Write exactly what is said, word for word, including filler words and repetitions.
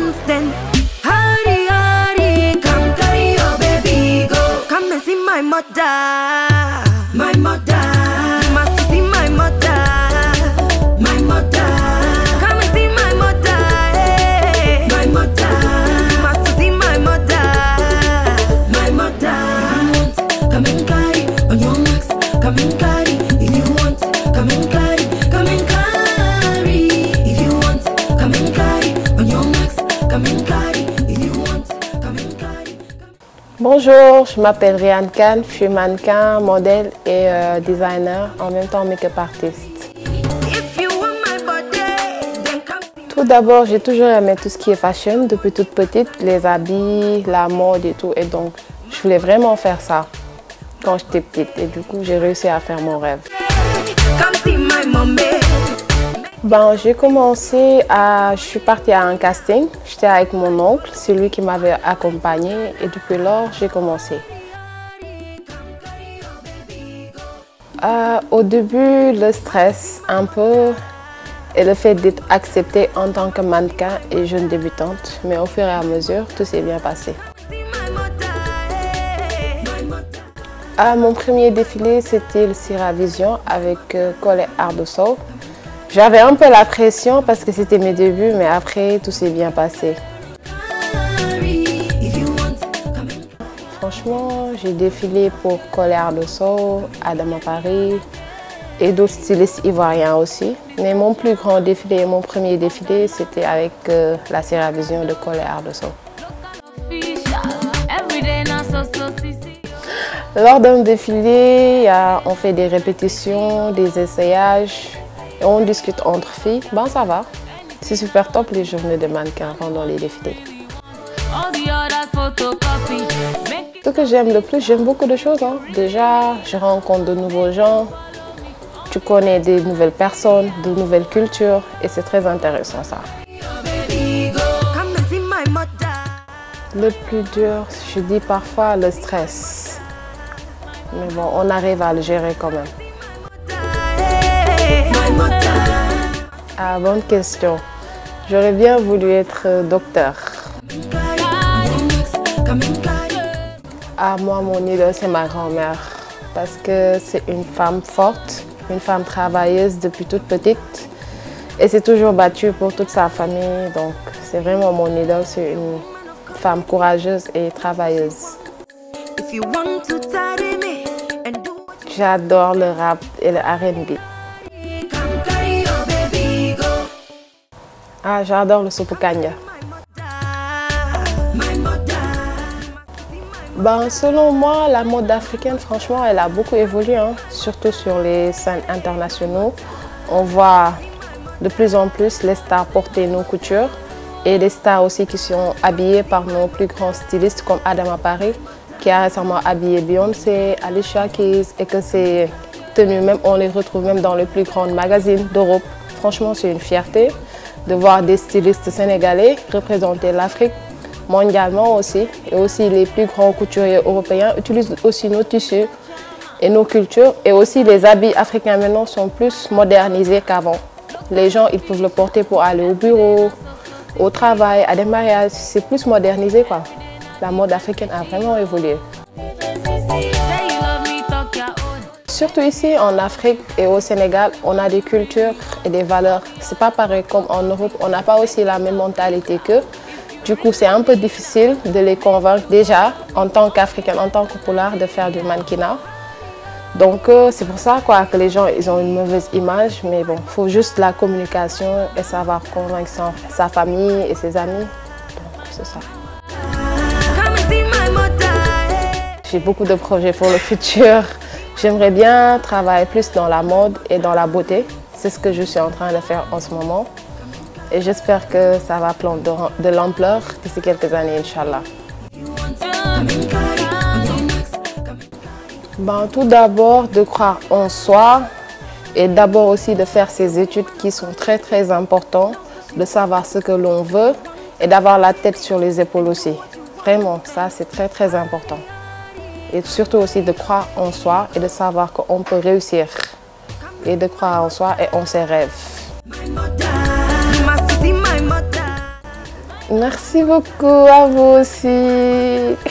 months then. Hurry, hurry, come carry your baby go. Come and see my mother, my mother. You must see my mother, my mother. Come and see my mother, hey. My mother. You must see my mother, my mother. Come and carry on your marks, come and carry. If you want, come and carry, come and carry. If you want, come and carry on your marks, come and carry. If you want, come and carry. Bonjour, je m'appelle Rianne Khan, je suis mannequin, modèle et euh, designer, en même temps make-up artiste. Tout d'abord, j'ai toujours aimé tout ce qui est fashion depuis toute petite, les habits, la mode et tout, et donc je voulais vraiment faire ça quand j'étais petite et du coup j'ai réussi à faire mon rêve. Ben, j'ai commencé à... Je suis partie à un casting, j'étais avec mon oncle, c'est lui qui m'avait accompagnée et depuis lors j'ai commencé. Euh, au début, le stress un peu et le fait d'être acceptée en tant que mannequin et jeune débutante, mais au fur et à mesure, tout s'est bien passé. Euh, mon premier défilé, c'était le Ciravision avec euh, Cole Art de Soul. J'avais un peu la pression parce que c'était mes débuts, mais après, tout s'est bien passé. Franchement, j'ai défilé pour Cole Art de Soul, Adama Paris et d'autres stylistes ivoiriens aussi. Mais mon plus grand défilé, mon premier défilé, c'était avec euh, la Ciravision de Cole Art de Soul. Lors d'un défilé, y a, on fait des répétitions, des essayages, et on discute entre filles. Ben ça va, c'est super top les journées de mannequins pendant les défilés. Ce que j'aime le plus, j'aime beaucoup de choses. Hein. Déjà, je rencontre de nouveaux gens, tu connais des nouvelles personnes, de nouvelles cultures, et c'est très intéressant ça. Le plus dur, je dis parfois le stress. Mais bon, on arrive à le gérer quand même. Ah, bonne question. J'aurais bien voulu être docteur. Ah, moi, mon idole, c'est ma grand-mère. Parce que c'est une femme forte, une femme travailleuse depuis toute petite. Et c'est toujours battue pour toute sa famille. Donc, c'est vraiment mon idole. C'est une femme courageuse et travailleuse. J'adore le rap et le R and B. Ah, j'adore le soupe kanya. Ben, selon moi, la mode africaine, franchement, elle a beaucoup évolué, hein, surtout sur les scènes internationaux. On voit de plus en plus les stars porter nos coutures et les stars aussi qui sont habillées par nos plus grands stylistes comme Adama Paris, qui a récemment habillé Beyoncé, Alicia Keys et que ces tenues, même, on les retrouve même dans les plus grands magazines d'Europe. Franchement, c'est une fierté de voir des stylistes sénégalais représenter l'Afrique mondialement aussi. Et aussi les plus grands couturiers européens utilisent aussi nos tissus et nos cultures. Et aussi les habits africains maintenant sont plus modernisés qu'avant. Les gens, ils peuvent le porter pour aller au bureau, au travail, à des mariages. C'est plus modernisé, quoi. La mode africaine a vraiment évolué. Surtout ici en Afrique et au Sénégal, on a des cultures et des valeurs. C'est pas pareil comme en Europe, on n'a pas aussi la même mentalité qu'eux. Du coup, c'est un peu difficile de les convaincre déjà en tant qu'Africaine, en tant que poulard, de faire du mannequinat. Donc euh, c'est pour ça quoi, que les gens ils ont une mauvaise image, mais bon, il faut juste la communication et savoir convaincre sa, sa famille et ses amis. Donc c'est ça. J'ai beaucoup de projets pour le futur. J'aimerais bien travailler plus dans la mode et dans la beauté. C'est ce que je suis en train de faire en ce moment. Et j'espère que ça va prendre de, de l'ampleur d'ici quelques années, Inch'Allah. Ben, tout d'abord, de croire en soi et d'abord aussi de faire ses études qui sont très très importantes, de savoir ce que l'on veut et d'avoir la tête sur les épaules aussi. Vraiment, ça c'est très très important. Et surtout aussi de croire en soi et de savoir qu'on peut réussir. Et de croire en soi et en ses rêves. Merci beaucoup, à vous aussi.